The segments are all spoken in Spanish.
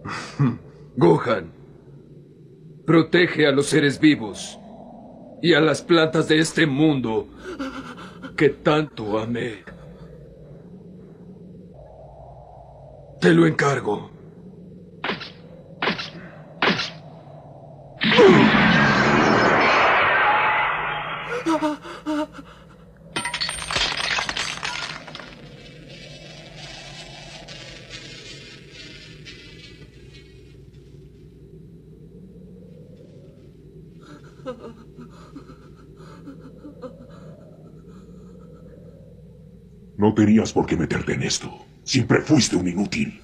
Gohan, protege a los seres vivos y a las plantas de este mundo que tanto amé. Te lo encargo. No tenías por qué meterte en esto. Siempre fuiste un inútil.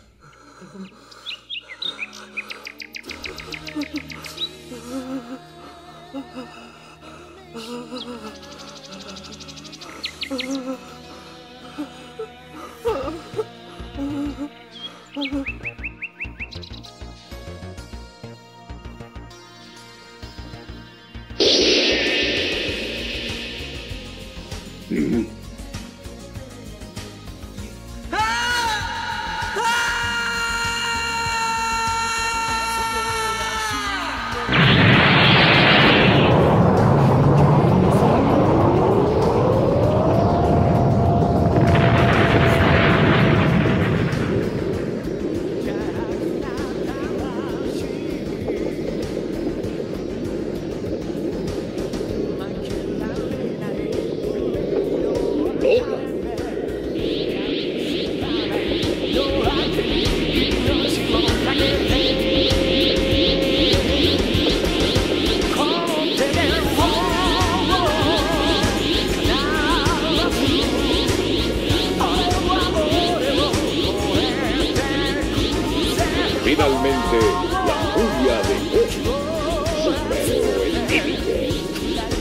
Finalmente, la furia de Goku superó el límite.